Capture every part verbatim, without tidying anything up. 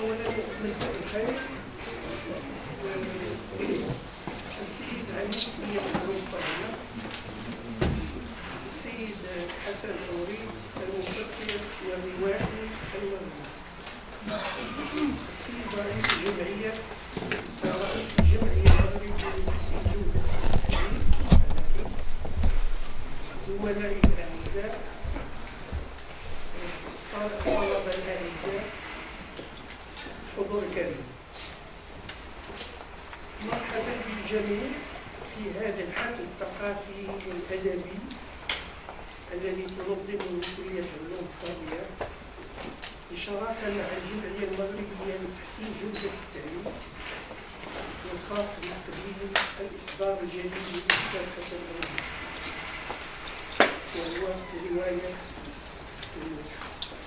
أولا مساء الخير. السيد علي بن معروف طهية، السيد حسن الوريد المفكر والروائي المغربي، السيد رئيس الجمعية رئيس الجمعية المغربية لتحسين جودة التعليم، زملائي الأعزاء، الطلبة الأعزاء، حضور الكريم، مرحبا بالجميع في هذا الحفل الثقافي والأدبي الذي تنظمه كلية علوم الطبيعة بشراكة مع الجمعية المغربية لتحسين جودة التعليم، والخاص بتقديم الإصدار الجديد للأستاذ حسن الوريد، وهو رواية الوجه.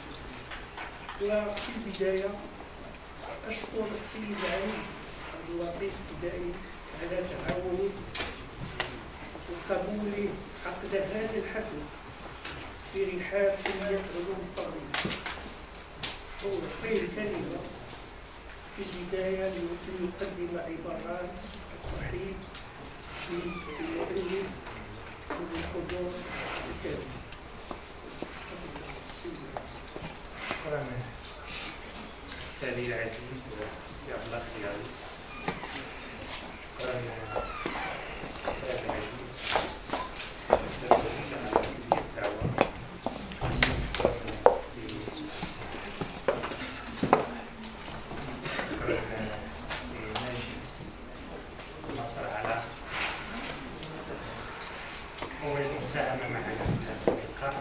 وفي البداية أشكر السيد علي عبد اللطيف الفدائي على تعاونه وقبوله عقد هذا الحفل في رحاب كلية علوم الطبيعة. وأعطيه كلمة في البداية ليقدم عبارات الترحيب بالعلم وبالحضور الكريم. شكرا أستاذي العزيز السي عبد الله الخياري. شكرا أستاذ العزيز السي وليد على هذه الدعوة. شكرا السي شكرا السي ناجي نصر على هو المساهمة معنا في هذا اللقاء.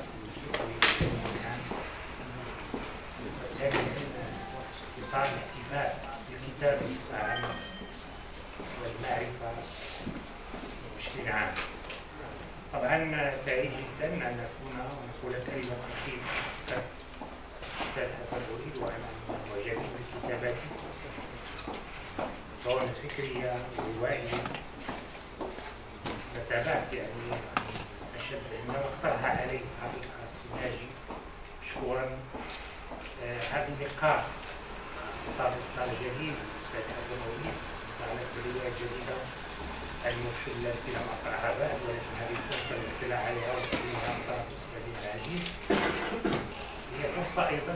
إطار الاحتفال بالكتاب بصفة عامة والمعرفة بشكل عام. طبعا سعيد جدا أن أكون ونقول كلمة ترحيب الأستاذ حسن الوريد وأنا معجب بكتاباته سواء فكرية أو روائية. تابعت يعني أشد عندما اقترح علي حقيقة السناجي مشكورا هذا اللقاء إطار إصدار جديد للأستاذ حسن الوريد على رواية جديدة المرشد التي لم أقرأها بعد، ولكن هذه الفرصة للاطلاع عليها وتقديمها عن طرف أستاذي العزيز هي فرصة أيضا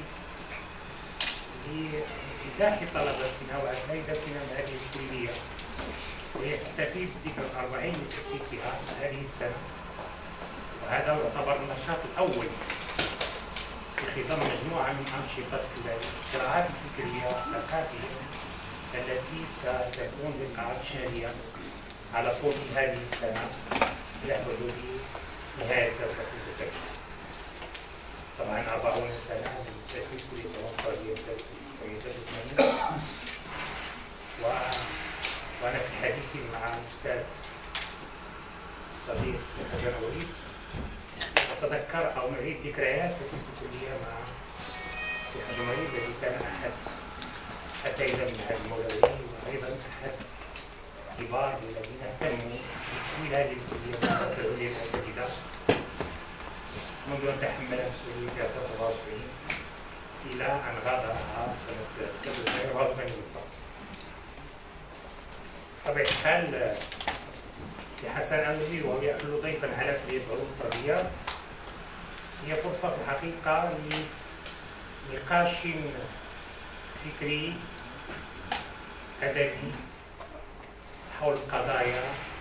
لإنفتاح طلبتنا وأساتذتنا من هذه الكلية، وهي تحتفي بالذكرى الأربعين من تأسيسها هذه السنة. وهذا يعتبر النشاط الأول في خضم مجموعة من أنشطة القراءات الفكرية والثقافية التي ستكون لقاءات شهرية على طول هذه السنة إلى حدود نهاية سنة التدريس. طبعا أربعون سنة من تأسيس كلية العلوم الطبيعية سنة تسعة وثمانين، وأنا في حديثي مع الأستاذ الصديق السي حسن الوريد أتذكر أو نعيد ذكريات تأسيس الكلية مع السي حسن الوريد الذي كان أحد أساتذة من هذا المولوي، وأيضا أحد كبار الذين اهتموا بتكوين هذه الكلية مع مسؤولية الأساتذة منذ أن تحمل مسؤوليتها سنة أربعة وسبعين إلى أن غادرها سنة أربعة وثمانين. بطبيعة الحال سي حسن الوريد وهو يحل ضيفا على كلية علوم الطبيعة هي فرصة في الحقيقة لنقاش فكري أدبي حول قضايا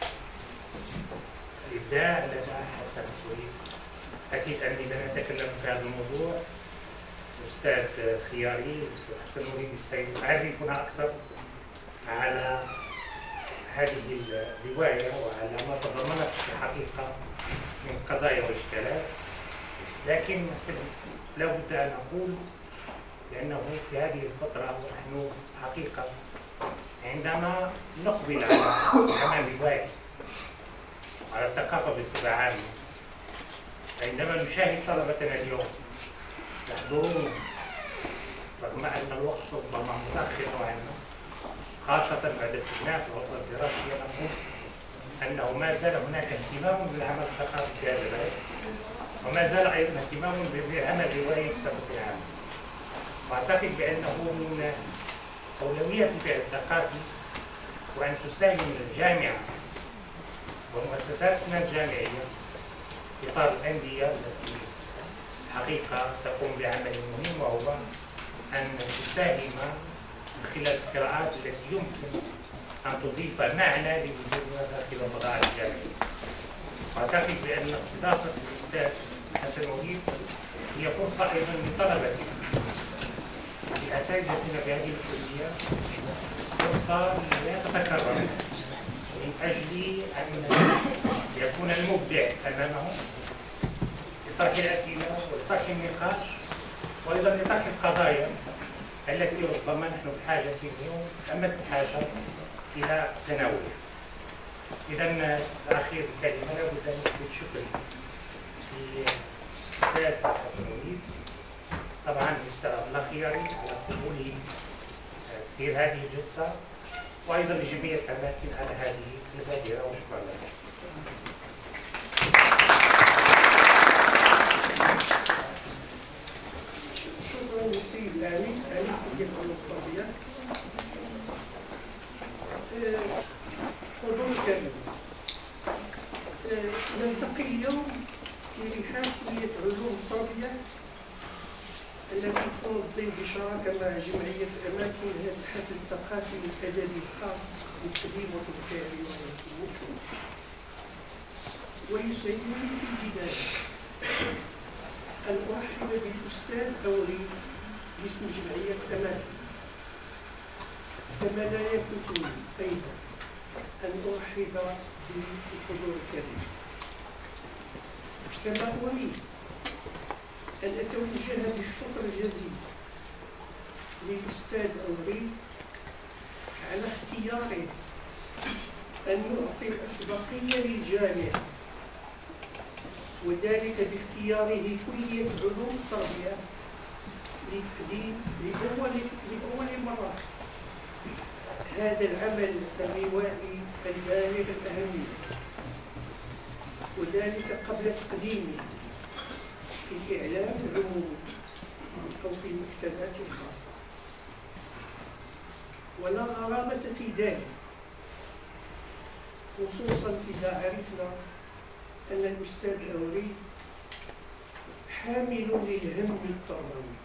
الإبداع لدى حسن الوريد. أكيد أني لن أتكلم في هذا الموضوع، الأستاذ خياري الأستاذ حسن الوريد سيعرفنا أكثر على هذه الرواية وعلى ما تضمنت في الحقيقة من قضايا وإشكالات. لكن لا بد أن أقول لأنه في هذه الفترة ونحن حقيقة عندما نقبل على عمل روائي على الثقافة بصفة عامة، عندما نشاهد طلبتنا اليوم يحضرون رغم أن الوقت ربما متأخر عنا خاصة بعد استئناف الفترة الدراسية، نقول أنه ما زال هناك اهتمام بالعمل الثقافي في هذا البلد، وما زال أيضا اهتمام بالعمل الروائي بصفة عامة. وأعتقد بأنه من أولوية الفعل الثقافي وأن تساهم الجامعة ومؤسساتنا الجامعية في إطار الأندية التي حقيقة تقوم بعمل مهم، وهو أن تساهم من خلال القراءات التي يمكن أن تضيف معنى لوجودنا داخل الفضاء الجامعي. وأعتقد بأن استضافة الأستاذ حسن موليد هي فرصة أيضا لطلبتنا لأساتذتنا في هذه الكلية، فرصة لا تتكرر من أجل أن يكون المبدع أمامهم لطرح الأسئلة ولطرح النقاش وأيضا لطرح القضايا التي ربما نحن بحاجة اليوم أمس الحاجة إلى تناولها. إذا الأخير الكلمة لابد أن أثبت شكري للأستاذ حسن موليد، طبعا الأستاذ الأخياري على قبوله تسير هذه الجلسة، وأيضا لجميع الأماكن على هذه البادرة، وشكرا لكم. شكرا للسيد العميد عميد كلية العلوم الطبية. حضور الكريم، نلتقي اليوم في رحاب كلية علوم الطبية التي تنظم بشراكة مع جمعية أماكن هذا الحفل الثقافي والأدبي الخاص بالتدريب وتذكير الوحوش. ويسعدني في البداية أن أرحب بالأستاذ أوري باسم جمعية أماكن، كما لا يفوتني أيضا أن أرحب بالحضور الكريم. كما أريد أن أتوجه بالشكر الجزيل للأستاذ أوري على اختياره أن يعطي الأسبقية للجامعة، وذلك باختياره كلية علوم التربية لتقديم لأول لأول مرة هذا العمل الروائي البالغ الأهمية، وذلك قبل تقديمه في الإعلام العمومي أو في المكتبات الخاصة. ولا غرابة في ذلك، خصوصا إذا عرفنا أن الأستاذ أوري حامل للهم التربوي،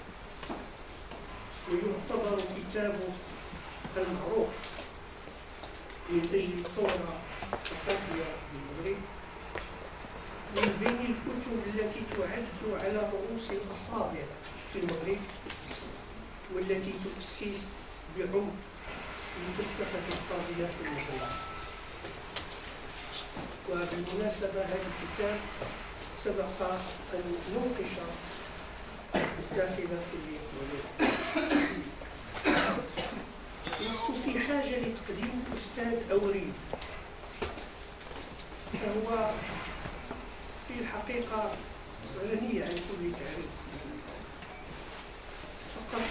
ويعتبر كتابه المعروف من أجل الثورة الثقافية في المغرب من بين الكتب التي تعد على رؤوس الأصابع في المغرب، والتي تؤسس بعمق لفلسفة الطاغية في المغرب. وبالمناسبة هذا الكتاب سبق أن نوقش داخل كلية العلوم. لست في حاجة لتقديم الأستاذ أوري، فهو في الحقيقة غني عن كل تعريف، فقط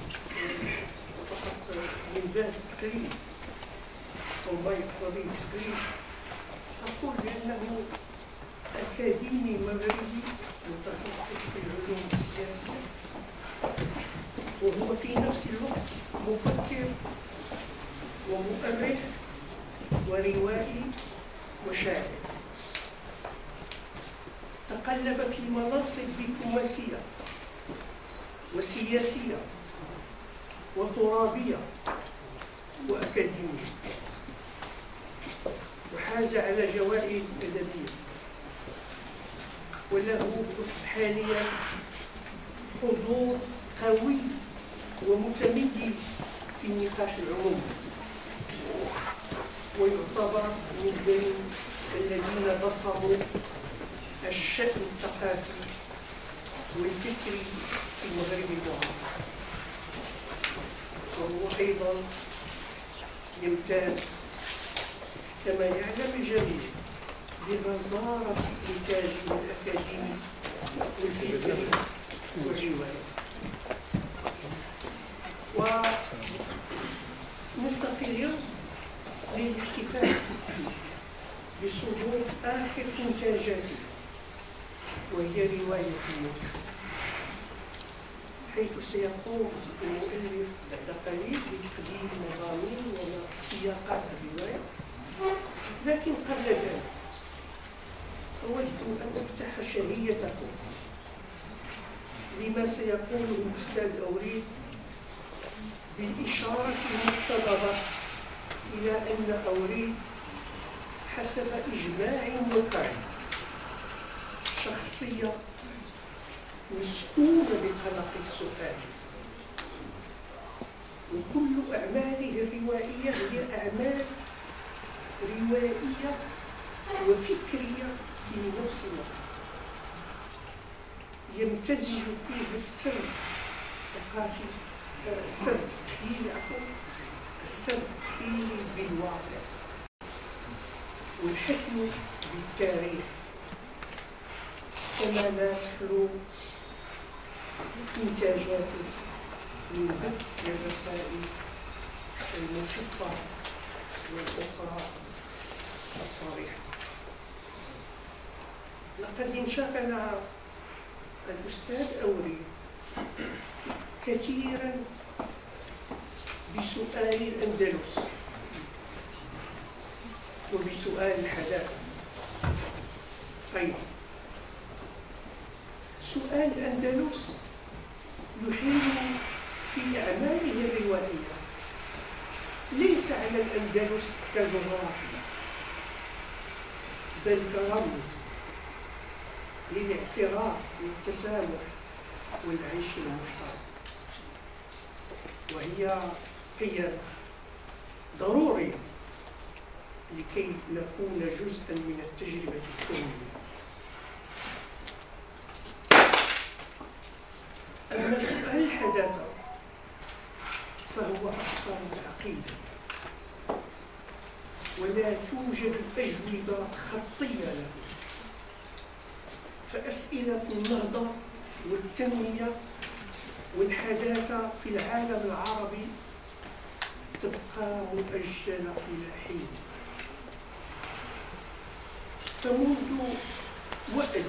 فقط من باب التقليد أو ما يقتضيه التقليد أقول بأنه أكاديمي مغربي متخصص في العلوم السياسية، وهو في نفس الوقت مفكر ومؤرخ وروائي وشاعر. تقلب في مناصب دبلوماسية وسياسية وترابية وأكاديمية، وحاز على جوائز أدبية، وله حاليا حضور قوي ومتميز في النقاش العمومي، ويعتبر من بين الذين بصروا الشأن الثقافي والفكري في المغرب المعاصر. وهو أيضا يمتاز كما يعلم الجميع بغزارة إنتاجه الأكاديمي والفكري والرواية. ونلتقي اليوم للاحتفال بصدور آخر إنتاجاته، وهي رواية الموت، حيث وسيقوم المؤلف بعد قليل بتقديم مضامين وسياقات الرواية، لكن قبل ذلك أود أن أفتح شهيتكم لما سيقوله الأستاذ أوريد بالإشارة المقتضبة إلى أن أوريد حسب إجماع وقعي شخصية مسكونة بقلق السؤال، وكل أعماله الروائية هي أعمال روائية وفكرية في نفس الوقت، يمتزج فيه السرد الثقافي السرد التخيلي عفوا السرد التخيلي بالواقع والحكم بالتاريخ، كما لا تخلو إنتاجاته من بث الرسائل المشفة والأخرى الصريحة. لقد انشغل الأستاذ أوريد كثيرا بسؤال الأندلس وبسؤال الحداثة أيضا. سؤال الأندلس يحيل في أعماله الروائية ليس على الأندلس كجغرافيا بل كرمز للاعتراف بالتسامح والعيش المشترك، وهي قيم ضرورية لكي نكون جزءا من التجربة الكونية. أما سؤال الحداثة فهو أكثر تعقيدا، ولا توجد أجوبة خطية له، فأسئلة النهضة والتنمية والحداثة في العالم العربي تبقى مؤجلة إلى حين. فمنذ وقت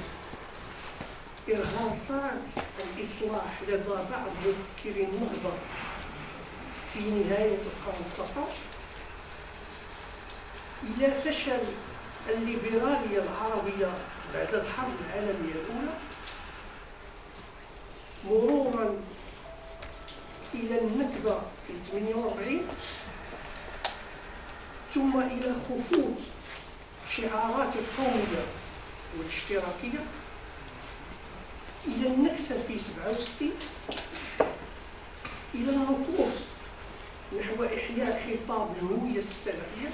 إرهاصات الإصلاح لدى بعض مفكري النهضة في نهاية القرن التاسع عشر إلى فشل الليبرالية العربية بعد الحرب العالمية الأولى، مرورا إلى النكبة في ثمانية وأربعين، ثم إلى خفوت شعارات القومية والاشتراكية، إلى النكسة في سبعة وستين، إلى النقوص نحو إحياء خطاب الهوية السلفية،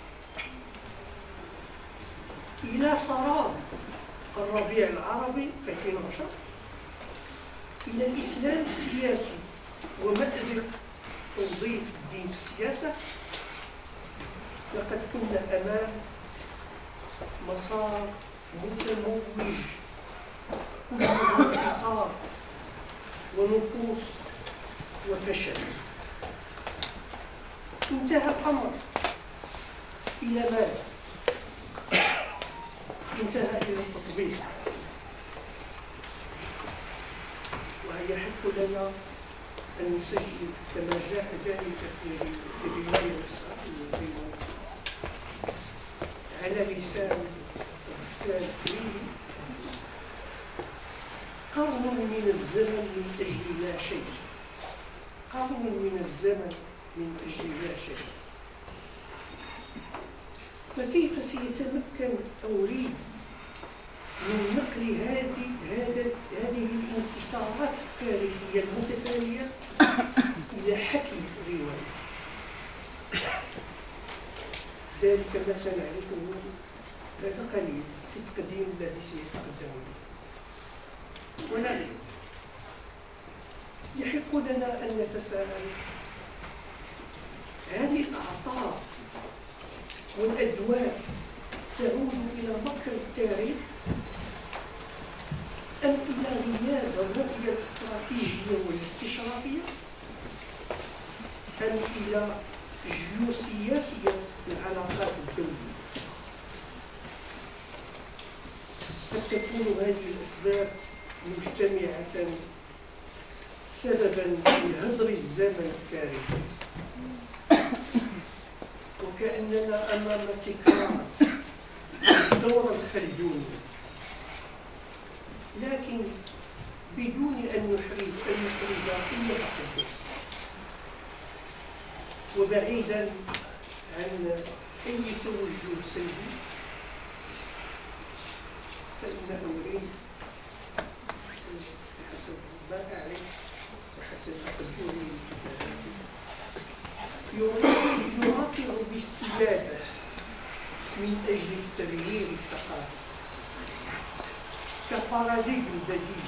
إلى صرام الربيع العربي في ألفين وعشرة، إلى الإسلام السياسي ومأزق توظيف الدين في السياسة. لقد كنا أمام مسار متموج كله انتصار ونقوص وفشل. انتهى الأمر إلى ماذا؟ انتهى إلى التطبيق، ويحق لنا أن نسجل كما جاء ذلك في الرواية الإسرائيلية على لسان غسان الترمذي: قرن من الزمن من أجل لا شيء، قرن من الزمن من أجل لا شيء. فكيف سيتمكن أوريد من نقل هذه هذه الانكسارات التاريخية المتتالية إلى حكي رواية؟ ذلك ما سنعرفه بعد قليل في التقديم الذي سيتقدم به. ولكن يحق لنا أن نتساءل: هل الأعطاء والأدوار تعود إلى مكر التاريخ أم إلى غياب الرؤية الاستراتيجية والاستشرافية أم إلى جيوسياسية العلاقات الدولية؟ قد تكون هذه الأسباب مجتمعة سببا لهدر الزمن التاريخي، وكأننا أمام تكرار الدور الخلدوني، لكن بدون أن نحرز أن نحرز أي تقدم، وبعيدا عن أي توجه سلبي، فإن أريد بحسب ما أعرف وحسب تقدمي لكتاباتي يرافع باستماتة من أجل التغيير الثقافي كباراديم بديل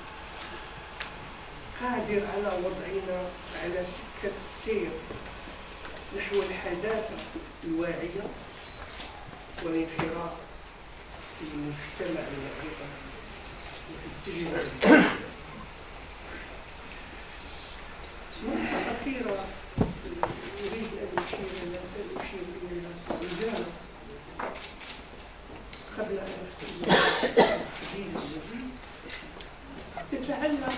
قادر على وضعنا على سكة السير نحو الحداثة الواعية والانخراط في مجتمع المعرفة وفي التجربة. نقطة أخيرة أريد أن أشير أن أشير إليها رجالا قبل أن أختم الدين الجديد، تتعلق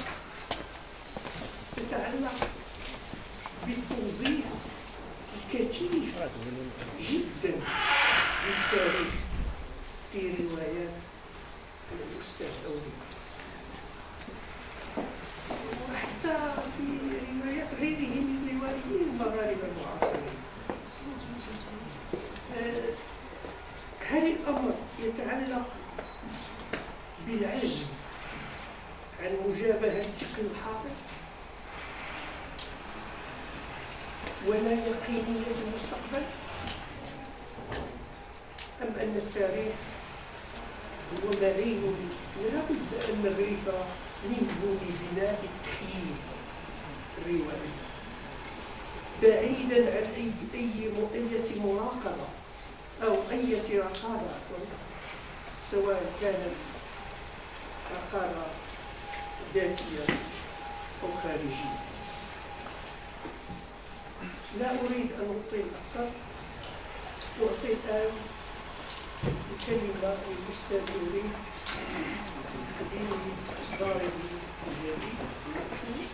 تتعلق بالتوضيح الكثيف جدا للتاريخ في روايات الأستاذ أولي، وحتى في روايات غيره من الروائيين المغاربة المعاصرين. هل الأمر يتعلق بالعجز عن مجابهة ثقل الحاضر ولا يقينية المستقبل، أم أن التاريخ هو معين ولا بد أن نغرف منه لبناء التخييم الروائي بعيدا عن أي أي أي مراقبة أو أي رقابة، سواء كانت رقابة ذاتية أو خارجية. لا أريد أن أطيل أكثر، وأعطي الآن الكلمة للأستاذ أولي لتقديم إصداره الجديد المنشور،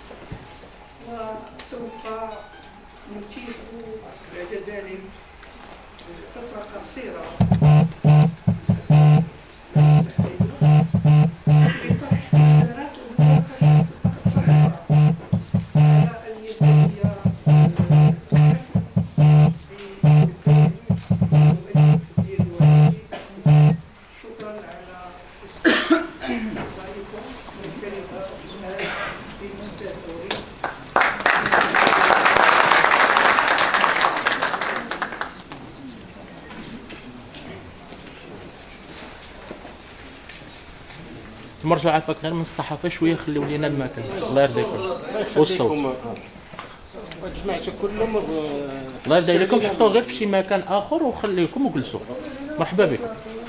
وسوف نتيح بعد ذلك فترة قصيرة حسب ما يسمح لنا لطرح استفسارات ومناقشة الطرح على أن ينتهي شكرا على استماعكم. والكلمة الآن للأستاذ أولي. تمرجوا عافاك غير من الصحافه شويه، خليو لينا المكان الله يرضيكم والصوت. كلهم الله يرضي عليكم، حطوه غير في شي مكان اخر وخليكم وجلسوا. مرحبا بكم.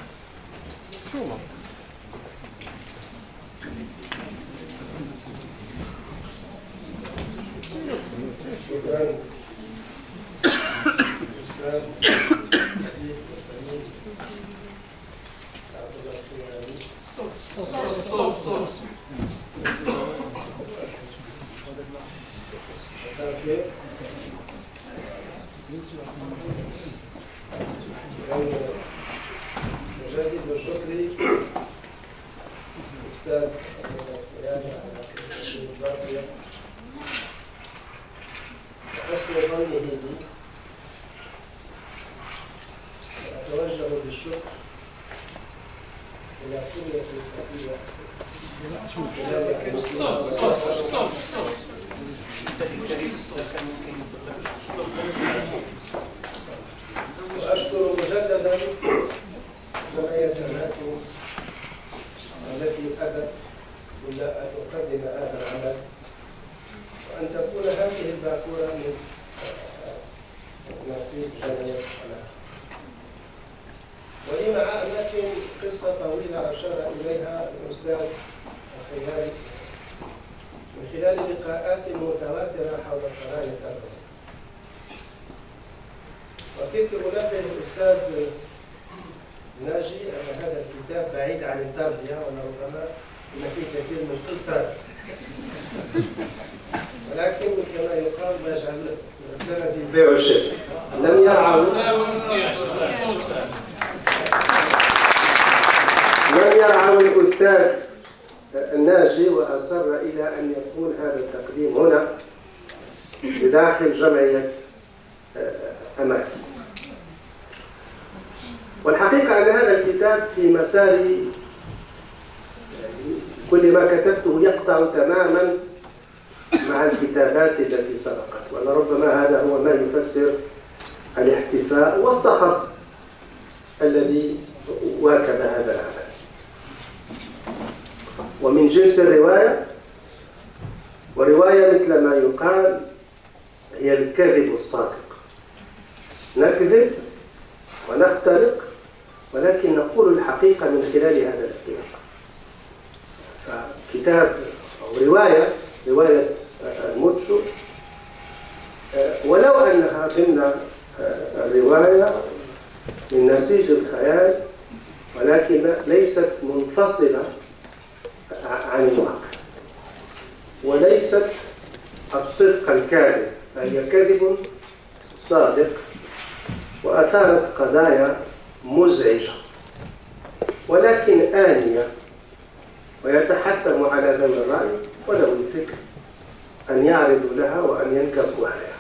نجدد شكري الأستاذ وحسن ظنه بي، وأتوجه بالشكر إلى كل الخطيبة وأشكر مجددا جمعية الناتو التي أتت إلى أن تقدم هذا العمل، وأن تكون هذه الباكورة من نصيب جمعية الناتو. ولي مع أماكن قصة طويلة أشار إليها الأستاذ الخياري من خلال لقاءات متواترة حول قضايا التربية. وكنت أنبه الأستاذ ناجي أن هذا الكتاب بعيد عن التربية، ولربما هناك كثير من التربية. في البيع والشراء لم يرعوا لم يرعوا الأستاذ الناجي وأصر إلى أن يكون هذا التقديم هنا بداخل جمعية أماكن. والحقيقة أن هذا الكتاب في مساري كل ما كتبته يقطع تماما مع الكتابات التي سبقت، ولربما هذا هو ما يفسر الاحتفاء والسخط الذي واكب هذا العمل. ومن جنس الرواية، ورواية مثل ما يقال هي الكذب الصادق، نكذب ونختلق ولكن نقول الحقيقة من خلال هذا الاختلاق. فكتاب أو رواية رواية الموتشو ولو أنها ضمن الرواية من نسيج الخيال ولكن ليست منفصلة عن الواقع وليست الصدق الكاذب، فهي كذب صادق وأثارت قضايا مزعجة ولكن آنية، ويتحتم على ذوي الرأي وذوي الفكر أن يعرضوا لها وأن ينكبوا عليها.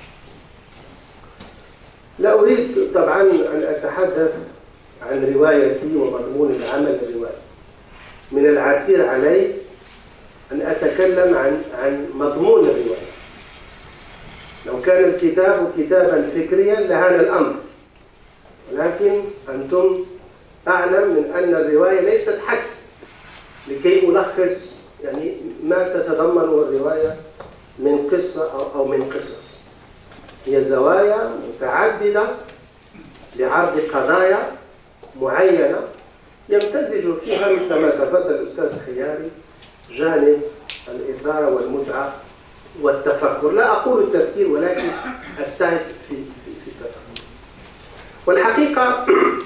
لا أريد طبعا أن أتحدث عن روايتي ومضمون العمل الروائي. من العسير علي أن أتكلم عن عن مضمون الرواية. لو كان الكتاب كتابا فكريا لهان الأمر، ولكن أنتم أعلم من أن الرواية ليست حكي لكي ألخص يعني ما تتضمنه الرواية من قصة أو, أو من قصص. هي زوايا متعددة لعرض قضايا معينة يمتزج فيها مثل ما تفضل الأستاذ خياري جانب الإثارة والمتعة والتفكر. لا أقول التفكير ولكن السعي في في في التفكر. والحقيقة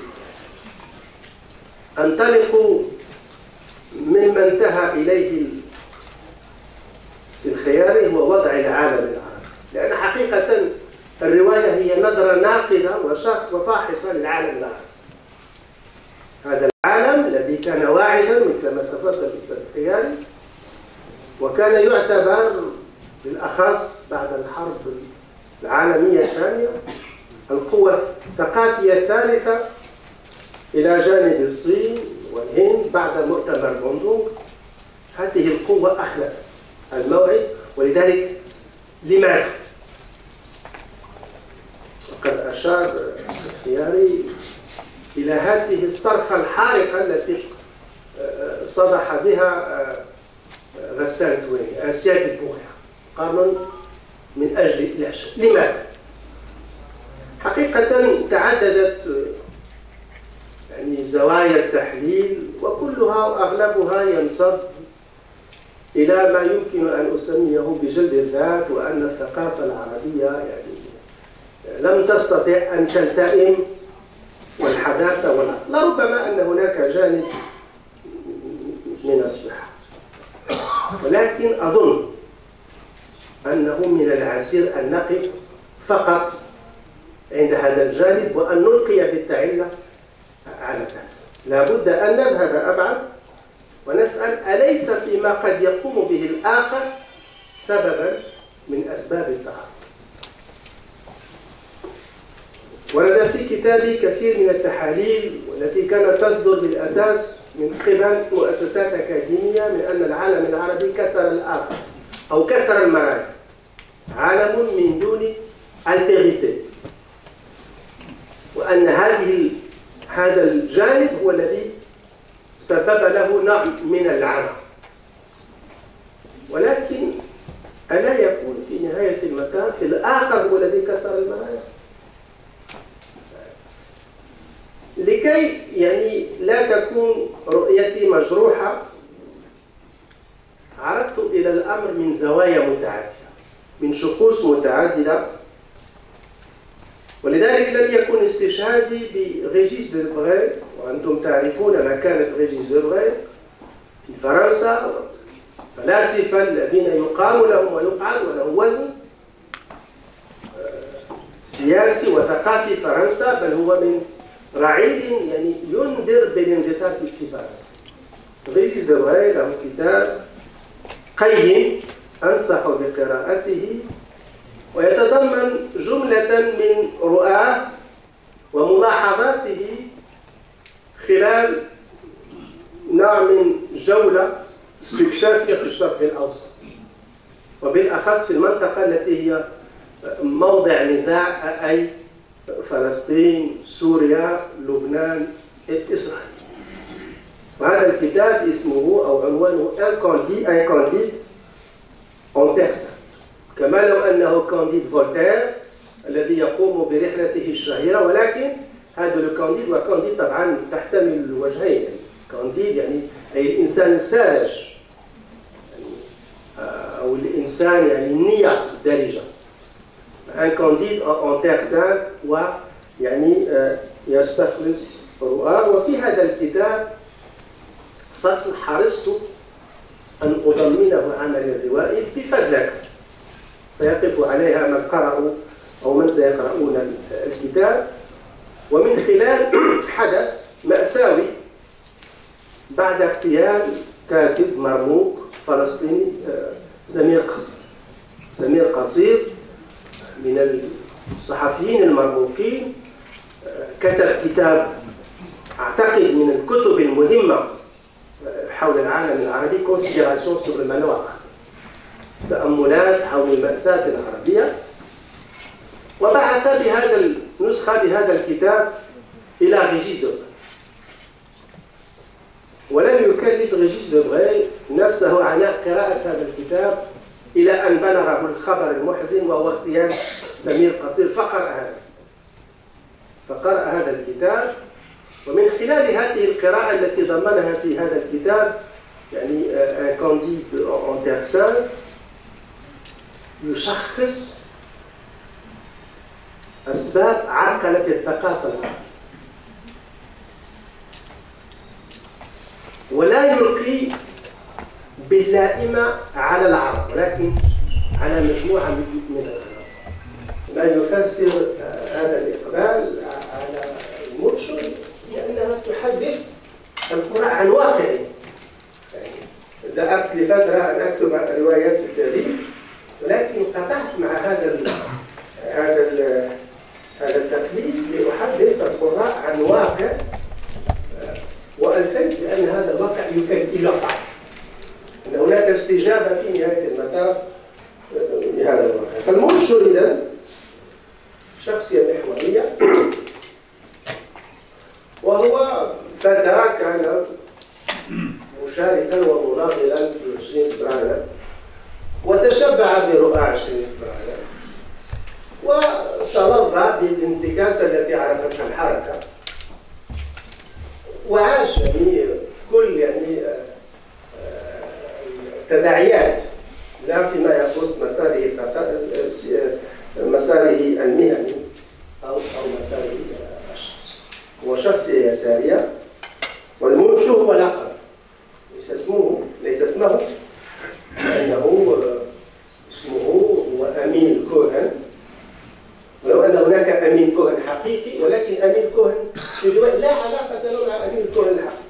أنطلق مما انتهى إليه الخياري هو وضع العالم العربي، لأن حقيقة الرواية هي نظرة ناقدة وفاحصة للعالم العربي. هذا العالم الذي كان واعدا مثل ما تفضل الأستاذ الخياري، وكان يعتبر بالأخص بعد الحرب العالمية الثانية القوة الثقافية الثالثة إلى جانب الصين والهند بعد مؤتمر بوندونغ. هذه القوة أخلفت الموعد، ولذلك لماذا؟ وقد أشار الخياري إلى هذه الصرخة الحارقة التي صدح بها غسان تويني سيادة بوغيا قانون من أجل الإعشاء. لماذا؟ حقيقة تعددت يعني زوايا التحليل، وكلها وأغلبها ينصب إلى ما يمكن أن أسميه بجلد الذات، وأن الثقافة العربية يعني لم تستطع أن تلتئم والحداثة والأصل. لربما أن هناك جانب من الصحة، ولكن أظن أنه من العسير أن نقف فقط عند هذا الجانب وأن نلقي بالتعلة على ذلك. لابد أن نذهب أبعد ونسأل أليس فيما قد يقوم به الآخر سببا من أسباب التعارض. ورد في كتابي كثير من التحاليل والتي كانت تصدر بالأساس من قبل مؤسسات أكاديمية من أن العالم العربي كسر الآخر أو كسر المرايا، عالم من دون التغيتي، وأن هذه هذا الجانب هو الذي سبب له نوع من العمى. ولكن ألا يكون في نهاية المطاف الآخر هو الذي كسر المرايا؟ لكي يعني لا تكون رؤيتي مجروحة عرضت إلى الأمر من زوايا متعددة، من شخوص متعددة، ولذلك لم يكن استشهادي بريجيس ديبغي، وأنتم تعرفون مكانة ريجيس ديبغي في فرنسا، الفلاسفة الذين يقام لهم ويقعد ولهم وزن، سياسي وثقافي فرنسا، بل هو من رعيل يعني ينذر بالانضطاف في فرنسا. ريجيس دبراي له كتاب قيم أنصح بقراءته، ويتضمن جملة من رؤاه وملاحظاته خلال نوع من جولة استكشافية في الشرق الأوسط، وبالأخص في المنطقة التي هي موضع نزاع، أي فلسطين، سوريا، لبنان، إسرائيل. وهذا الكتاب اسمه أو عنوانه ان كانديد ان كانديد en terre sainte، كما لو أنه كانديد فولتير الذي يقوم برحلته الشهيرة، ولكن هذا الكانديد وكانديد طبعا تحتمل الوجهين، يعني كانديد يعني أي الإنسان الساذج، يعني أو الإنسان يعني النية الدارجة. ان كانديد en terre sainte ويعني يستخلص رؤاه. وفي هذا الكتاب فصل حرصت أن أضمنه عمل روائي بفضلك، سيقف عليها من قرأوا أو من سيقرؤون الكتاب. ومن خلال حدث مأساوي بعد اغتيال كاتب مرموق فلسطيني سمير قصير. سمير قصير من الصحفيين المرموقين، كتب كتاب أعتقد من الكتب المهمة حول العالم العربي، كونسيديراسيون سور المانوار، تأملات حول المأساة العربية، وبعث بهذا النسخة بهذا الكتاب إلى ريجيس دبراي، ولم يكلف ريجيس دبراي نفسه على قراءة هذا الكتاب إلى أن بلغه الخبر المحزن وهو اغتيال سمير قصير، فقرأ هذا فقرأ هذا الكتاب. ومن خلال هذه القراءة التي ضمنها في هذا الكتاب، يعني ان كانديد en terre sainte، يشخص أسباب عرقلة الثقافة العربية، ولا يلقي باللائمة على العرب، ولكن على مجموعة من العناصر. لا يفسر هذا الإقبال على المرشد لأنها تحدث القراء عن واقعه. ذهبت لفترة أن أكتب روايات التاريخ، ولكن قطعت مع هذا ال هذا ال هذا التقليد لأحدث القراء عن واقع، وألفيت بأن هذا الواقع يقع، أن هناك استجابة في نهاية المطاف لهذا الواقع. فالمرشد إذن شخصية محورية، وهو فتى كان مشاركا ومناضلا في عشرين فبراير، وتشبع برؤى عشرين فبراير، وتلظى بالانتكاسة التي عرفتها الحركة، وعاش يعني كل يعني تداعيات، لا فيما يخص مساره مساره المهني أو أو مساره الشخصي. هو شخصية يسارية، والمنشو هو لقب، ليس اسمه ليس اسمه لأنه اسمه هو أمين كوهن، ولو أن هناك أمين كوهن حقيقي، ولكن أمين كوهن في الرواية لا علاقة له مع أمين كوهن الحقيقي.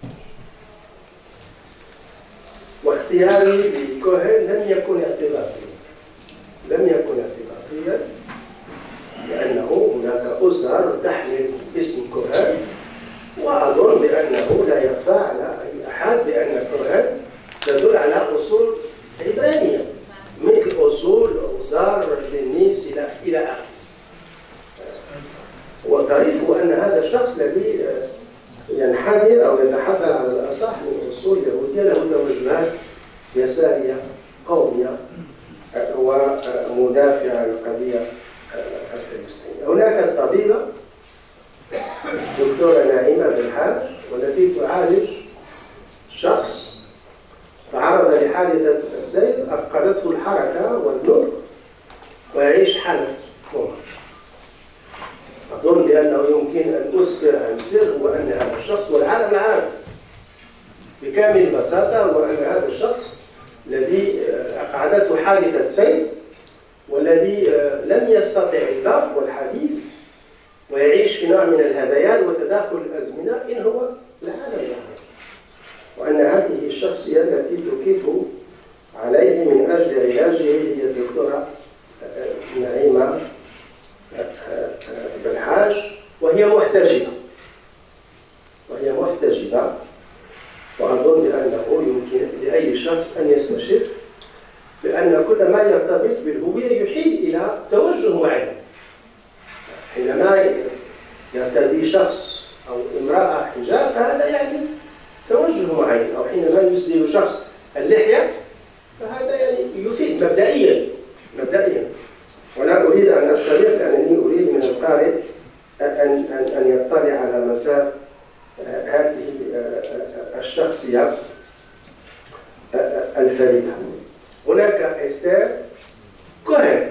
واختياري لكوهن لم يكن اعتباطيا، لم يكن اعتباطيا لأنه هناك أسر تحمل اسم كوهن، وأظن بأنه لا يخفى على أي أحد بأن كوهن تدل على أصول عبرانية، مثل أصول أسر دنيس إلى إلى آخره. والطريف هو أن هذا الشخص الذي ينحدر أو يتحضر على الأصح من أصول يهودية له توجهات يسارية قوية ومدافعة للقضية الفلسطينية. هناك الطبيبة دكتورة نائمة بالحاج، والتي تعالج شخص تعرض لحادثة السير أفقدته الحركة والنطق ويعيش حالة كوما. أظن بأنه يمكن أن أسفر عن سر، هو أن هذا الشخص والعالم العام بكامل بساطة هو أن هذا الشخص الذي أقعدته حادثة سير والذي لم يستطع اللغو والحديث ويعيش في نوع من الهذيان وتداخل الأزمنة إن هو العالم العربي، وأن هذه الشخصية التي تكب عليه من أجل علاجه هي الدكتورة نعيمة بالحاج، وهي محتجبة وهي محتجبة وأظن بأنه يمكن لأي شخص أن يستشف بأن كل ما يرتبط بالهوية يحيل إلى توجه معين. حينما يرتدي شخص أو امرأة حجاب فهذا يعني توجه معين، أو حينما يسدل شخص اللحية فهذا يعني يفيد مبدئيا مبدئيا ولا أريد أن أستغرق لأنني أريد من القارئ أن أن أن يطلع على مسار هذه الشخصية الفريدة. هناك إستير كوهن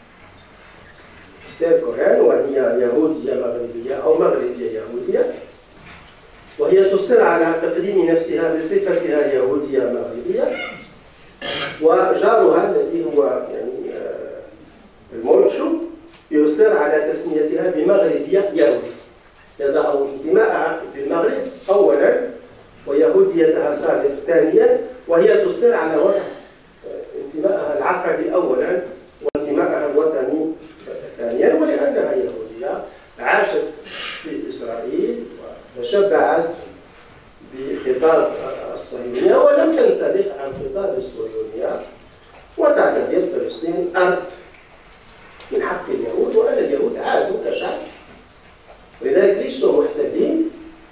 إستير كوهن وهي يهودية مغربية أو مغربية يهودية، وهي تصر على تقديم نفسها بصفتها يهودية مغربية، وجارها الذي هو يعني المونشو يصر على تسميتها بمغربية يهودية، يضع انتماءها للمغرب أولا ويهوديتها صادق ثانيا، وهي تصر على وضع انتماءها العقدي أولا وانتماءها الوطني ثانيا، ولأنها يهودية عاشت في إسرائيل وتشبعت بخطاب الصهيونية ولم تنسلخ عن خطاب الصهيونية، وتعتبر فلسطين أرض من حق اليهود، وأن اليهود عادوا كشعب ولذلك ليسوا محتلين،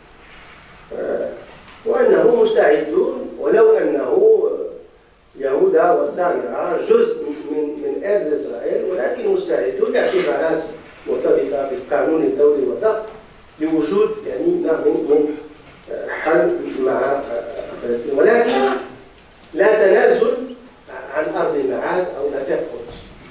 وأنهم مستعدون ولو أنه يهودا والسامرة جزء من من أرض إسرائيل، ولكن مستعدون لاعتبارات مرتبطة بالقانون الدولي والضغط لوجود يعني نوع من حل مع فلسطين، ولكن لا تنازل عن أرض المعاد أو لا تأخذ.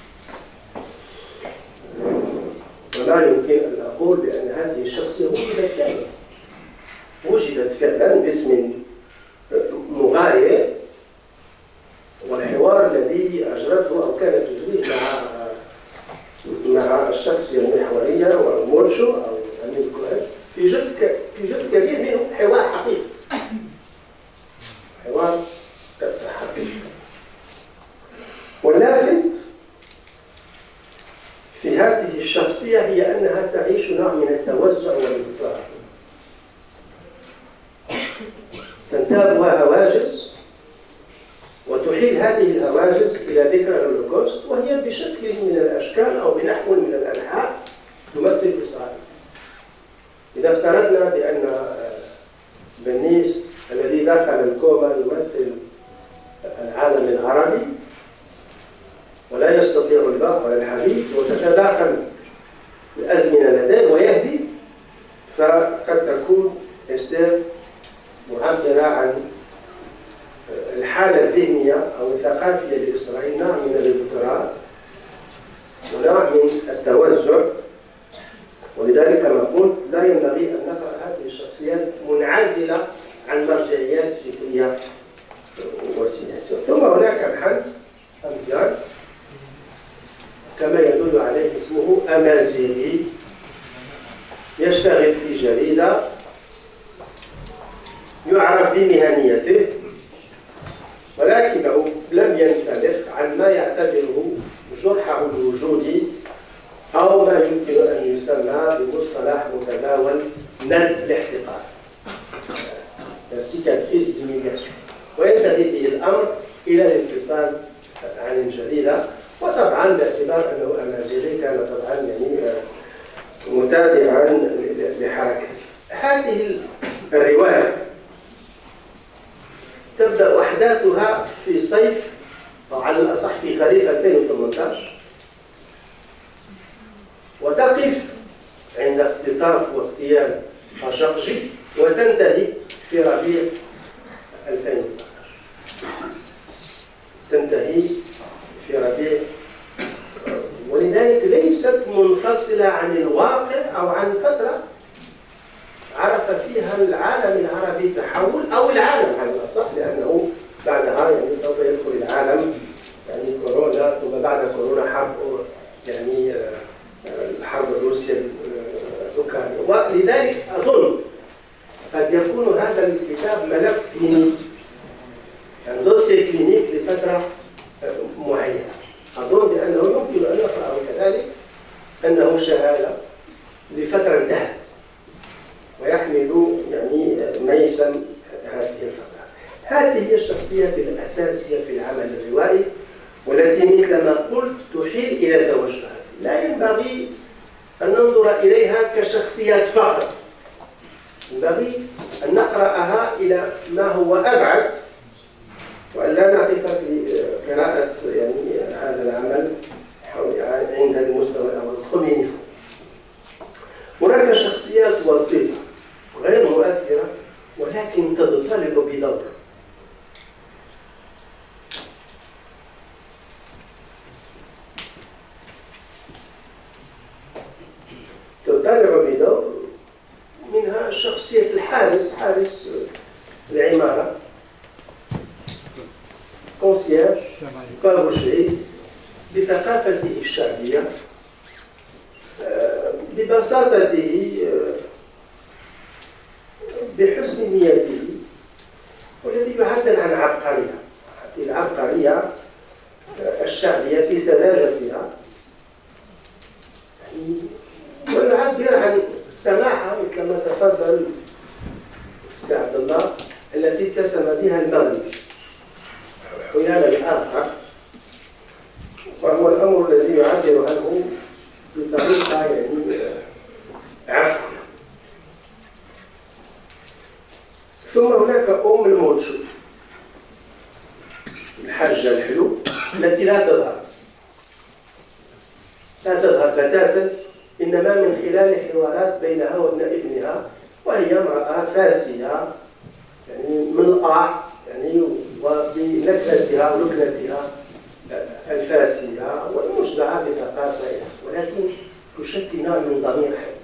ولا يمكن أن أقول بأن هذه الشخصية وجدت فعلا وجدت فعلا باسم مغاير، والحوار الذي أجرته أو كانت تجريه مع مع الشخصية المحورية والمورشو أو أمين كوهن في جزء في جزء كبير منه حوار حقيقي حوار حقيقي. واللافت في هذه الشخصية هي أنها تعيش نوع من التوزع والاضطراب، تنتابها هواجس وتحيل هذه الهواجس إلى ذكرى الهولوكوست، وهي بشكل من الأشكال أو بنحو من الأنحاء تمثل إسرائيل. إذا افترضنا بأن بنيس الذي دخل الكوما يمثل العالم العربي ولا يستطيع اللغو ولا الحديث وتتداخل الأزمنة لديه ويهدي، فقد تكون إستير معبرة عن الحالة الذهنية أو الثقافية لإسرائيل، نوع من الاضطراب ونوع من التوزع. ولذلك كما قلت لا ينبغي أن نقرأ هذه الشخصيات منعزلة عن مرجعيات فكرية وسياسية. ثم هناك محل أمزيان كما يدل عليه اسمه أمازيغي، يشتغل في جريدة، يعرف بمهنيته ولكنه لم ينسلخ عن ما يعتبره جرحه الوجودي أو ما يمكن أن يسمى بمصطلح متداول ند الاحتقار، السيكاتريس ديميلياسيون، وينتهي به الأمر إلى الانفصال عن الجريدة. وطبعا باعتبار أنه أمازيغي كان طبعا يعني متابعا لحركته. هذه الرواية تبدأ أحداثها في صيف أو على الأصح في خريف ألفين وثمانية عشر، وتقف عند اختطاف واغتيال خاشقجي وتنتهي في ربيع ألفين وتسعة عشر، تنتهي في ربيع، ولذلك ليست منفصلة عن الواقع أو عن فترة عرف فيها العالم العربي تحول، أو العالم على الأصح، لأنه بعدها يعني سوف يدخل العالم يعني كورونا كورونا، ثم بعد كورونا حرب يعني الحرب الروسية الأوكرانية. ولذلك أظن قد يكون هذا الكتاب ملف كلينيكي، يعني دوسية كلينيك لفترة معينة. أظن بأنه يمكن أن يقرأه كذلك أنه شهادة لفترة انتهت ويحمل يعني ميسم هذه الفترة. هذه هي الشخصيات الأساسية في العمل الروائي، والتي مثلما قلت تحيل إلى التوجهات. لا ينبغي أن ننظر إليها كشخصيات فقط، ينبغي أن نقرأها إلى ما هو أبعد، وأن لا نقف في قراءة يعني هذا العمل عند المستوى الأول الخميني. هناك شخصيات وسيطة غير مؤثرة ولكن تضطرب بدور. تضطرب بدور، منها شخصية الحارس، حارس العمارة، كونسيرج كابوشي، بثقافته الشعبية، ببساطته، بحسن نيته، والذي يعبر عن عبقرية. هذه العبقرية الشعبية في سذاجتها، ويعبر عن السماحة مثل ما تفضل السي عبد الله التي اتسم بها المغرب حيال الآخر، وهو الأمر الذي يعبر عنه بطريقة يعني عفوية. ثم هناك أم الموتشو، الحاجة الحلو التي لا تظهر لا تظهر بتاتا، إنما من خلال حوارات بينها وبين ابنها، وهي امرأة فاسية يعني ملقاة يعني، وبنكهتها ولكنتها الفاسية والمشبعة بثقافة، ولكن تشكل نوع من ضمير حي.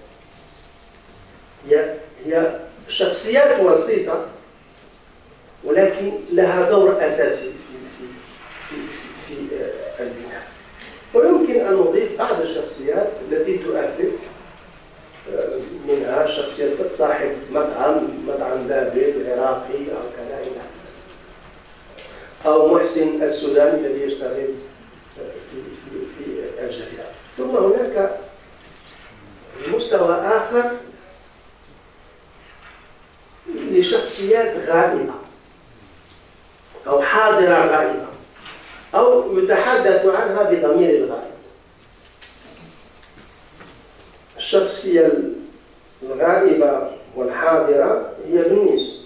هي هي شخصيات وسيطة ولكن لها دور أساسي في في في, في البناء. ويمكن أن نضيف بعض الشخصيات التي تؤثر، منها شخصية صاحب مطعم مطعم بابل العراقي أو كذا، أو محسن السوداني الذي يشتغل في في في الجزائر. ثم هناك مستوى آخر لشخصيات غائبة أو حاضرة غائبة، أو يتحدث عنها بضمير الغائب. الشخصية الغائبة والحاضرة هي بالنسبة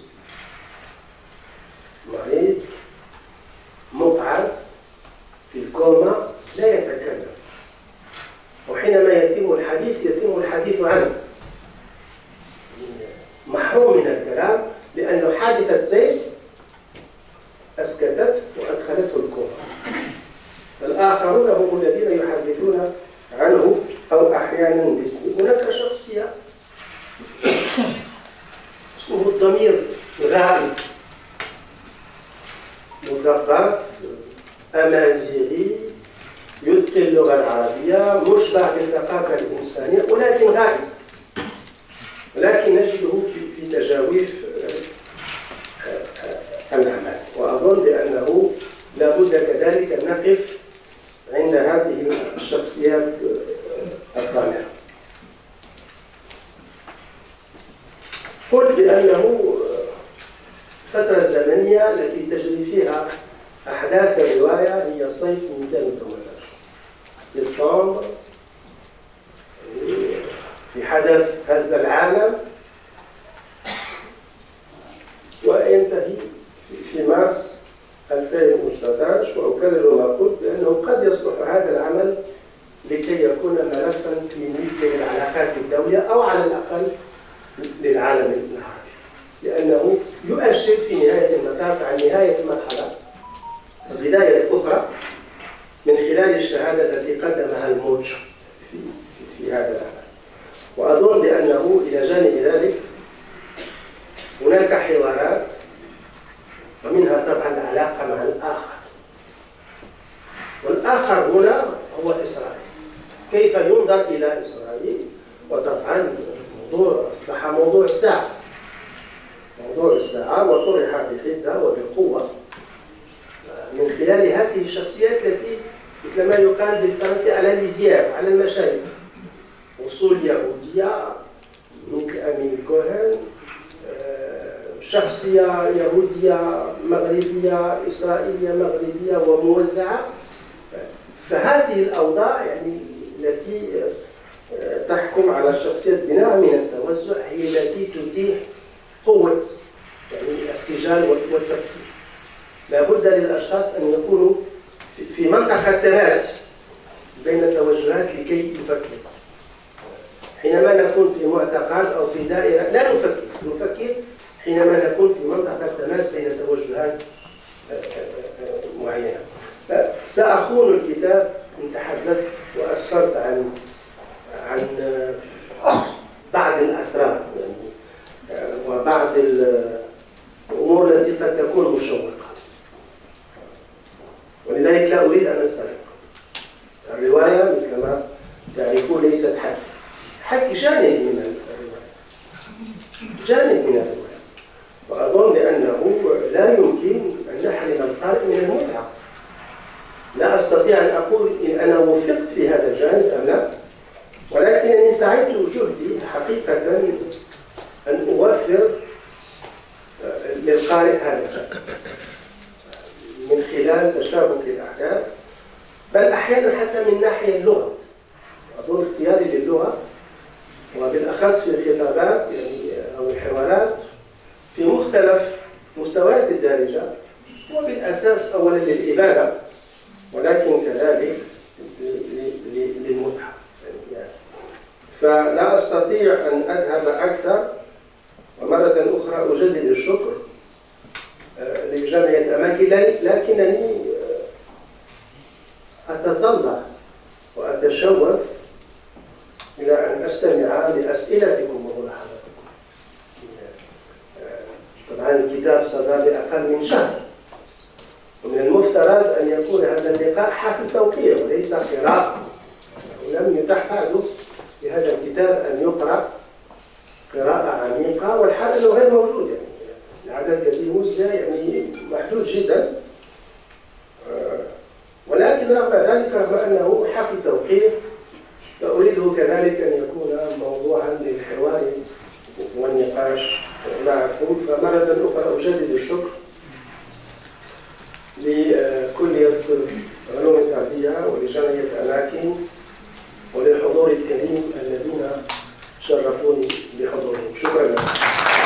مريض مقعد في الكوما لا يتكلم، وحينما يتم الحديث يتم الحديث عنه، محروم من الكلام لأنه حادثة سيف أسكتته وأدخلته الكوما. الآخرون هم الذين يحدثون عنه أو أحيانا باسمه. هناك شخصية اسمه الضمير الغائب، مثقف أمازيغي يتقن اللغة العربية، مشبع بالثقافة الإنسانية ولكن غائب، ولكن نجده في في تجاويف الأعمال. وأظن بأنه لا بد كذلك أن نقف عند هذه الشخصيات الطامعة. قلت بأنه الفترة الزمنية التي تجري فيها أحداث الرواية هي صيف مئتين وثمانية عشر، سبتمبر في حدث هز العالم، وينتهي في مارس ألفين وتسعة عشر. وأكرر ما قلت بأنه قد يصلح هذا العمل لكي يكون ملفا كلينيكيا للعلاقات الدولية أو على الأقل للعالم العربي، لأنه يؤشر في نهاية المطاف عن نهاية مرحلة البداية الأخرى من خلال الشهادة التي قدمها الموتشو في, في, في هذا العمل. وأظن بأنه إلى جانب ذلك هناك حوارات، ومنها طبعا العلاقة مع الآخر، والآخر كيف ينظر إلى إسرائيل. وطبعا موضوع أصبح موضوع الساعة، موضوع الساعة، وطرح بحدة وبقوة من خلال هذه الشخصيات التي مثل ما يقال بالفرنسي على ليزياب، على المشارف، أصول يهودية مثل أمين كوهن، شخصية يهودية مغربية إسرائيلية مغربية وموزعة. فهذه الأوضاع يعني التي تحكم على الشخصية بنوع من التوزع هي التي تتيح قوة يعني السجال والتفكير. لا بد للأشخاص أن يكونوا في منطقة تناسب بين التوجهات لكي يفكروا. حينما نكون في معتقل أو في دائرة لا نفكر، نفكر حينما نكون في منطقة تناسب بين توجهات معينة. سأخون الكتاب إن تحدثت وأسفرت عن عن بعض الأسرار يعني وبعض الأمور التي قد تكون مشوقة، ولذلك لا أريد أن أستغرق. الرواية مثل ما تعرفون ليست حكي، حكي جانب من الرواية، جانب من الرواية، وأظن بأنه لا يمكن أن نحرم القارئ من المتعة. لا أستطيع أن أقول إن أنا وفقت في هذا الجانب أم لا، ولكنني سعيت جهدي حقيقة أن أوفر للقارئ هذا الجانب من خلال تشابك الأحداث، بل أحيانا حتى من ناحية اللغة. أظن اختياري للغة وبالأخص في الخطابات يعني أو الحوارات في مختلف مستويات الدارجة هو بالأساس أولا للإبانة ولكن كذلك للمتعة. فلا أستطيع أن أذهب أكثر، ومرة أخرى أجدد الشكر لجمعية أماكن، لكنني أتطلع وأتشوف إلى أن أستمع لأسئلتكم وملاحظاتكم. طبعا الكتاب صدر لأقل من شهر، ومن المفترض أن يكون هذا اللقاء حافل توقيع وليس قراءة، ولم يتح بعد لهذا الكتاب أن يقرأ قراءة عميقة، والحال أنه غير موجود يعني العدد الذي وزع يعني محدود جدا. ولكن رغم ذلك، رغم أنه حفل توقيع، فأريده كذلك أن يكون موضوعا للحوار والنقاش معكم. فمرة أخرى أجدد الشكر لكلية علوم التربية ولجمعية أماكن وللحضور الكريم الذين شرفوني بحضورهم. شكرا لكم.